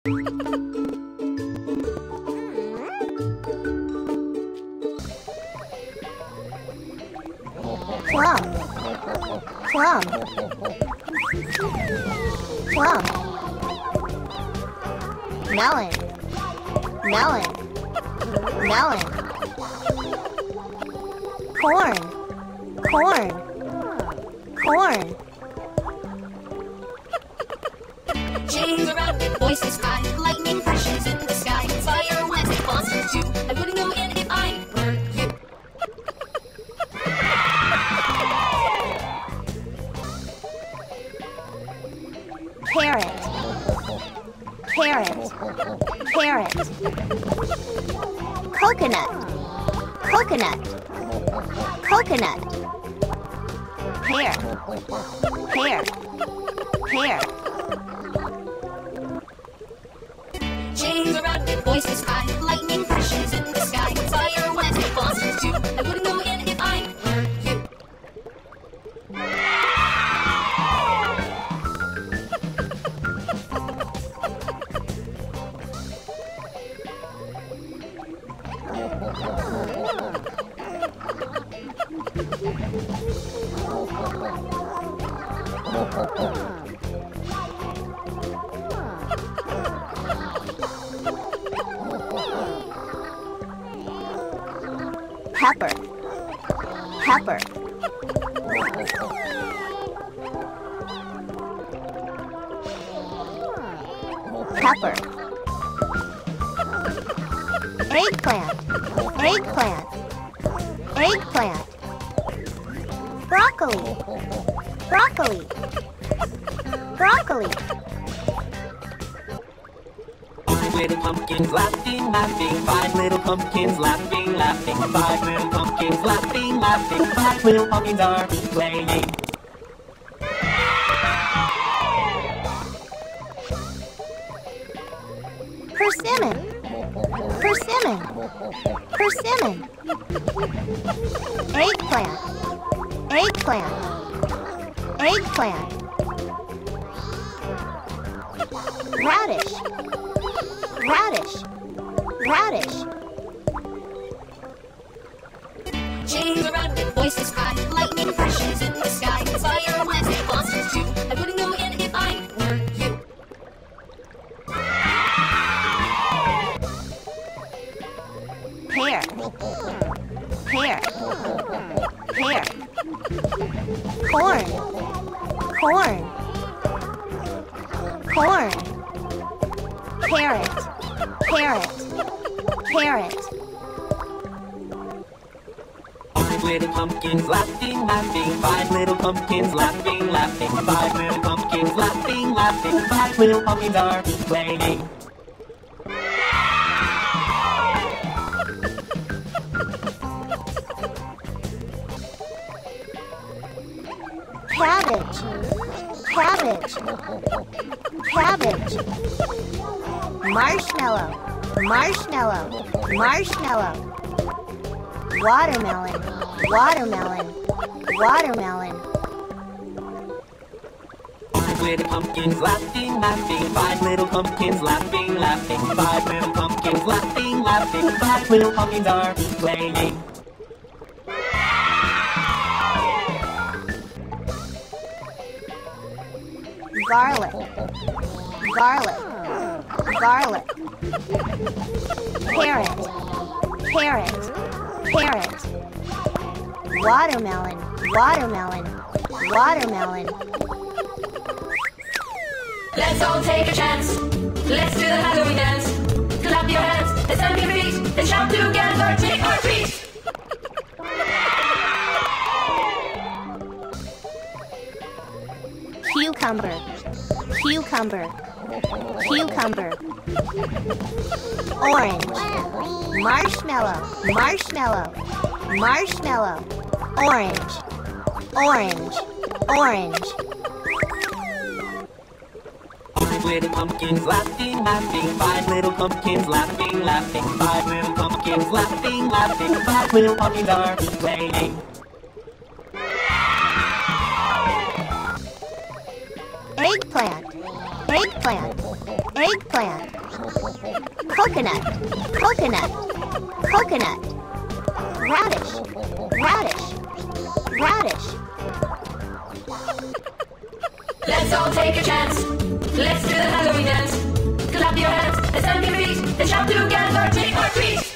Plum, plum, plum. Melon, melon, melon. Corn, corn, corn. Chains around with voices high, lightning crashes in the sky, fire when it monsters too. I wouldn't go in if I were you. Carrot, carrot, carrot. Coconut, coconut, coconut. Pear, pear, pear. Chains around with voices high, lightning crashes in the sky, fire when it monsters too. I wouldn't go in if I were you. Pepper, pepper. Pepper. Eggplant, eggplant, eggplant. Broccoli, broccoli, broccoli. Five little pumpkins laughing, laughing. Five little pumpkins laughing, laughing. Five little pumpkins laughing, laughing. Five little pumpkins are playing. Persimmon, persimmon, persimmon. Eggplant, eggplant, eggplant. Radish, radish, radish. Chains around with voices high, lightning crashes in the sky, fire when it monsters too. I wouldn't go in if I were you. Pear, pear, pear. Corn, corn, corn. Carrot, carrot, carrot. Five little pumpkins laughing, laughing. Five little pumpkins laughing, laughing. Five little pumpkins laughing, laughing. Five little pumpkins are playing. Cabbage, cabbage, cabbage. Marshmallow, marshmallow, marshmallow. Watermelon, watermelon, watermelon. Five little pumpkins laughing, laughing. Five little pumpkins laughing, laughing. Five little pumpkins laughing, laughing. Five little pumpkins are playing. Garlic, garlic, garlic. Carrot, carrot, carrot. Watermelon, watermelon, watermelon. Let's all take a chance. Let's do the Halloween dance. Clap your hands and stamp your feet and shout together, trick or treat. Cucumber, cucumber, cucumber. Orange, marshmallow, marshmallow, marshmallow. Orange, orange, orange. Five little pumpkins laughing, laughing. Five little pumpkins laughing, laughing. Five little pumpkins laughing, laughing. Five little pumpkins are playing. Eggplant, eggplant, Eggplant. Coconut. Coconut. Coconut. Radish. Radish. Radish. Let's all take a chance. Let's do the Halloween dance. Clap your hands and stamp your feet and shout together, trick or treat.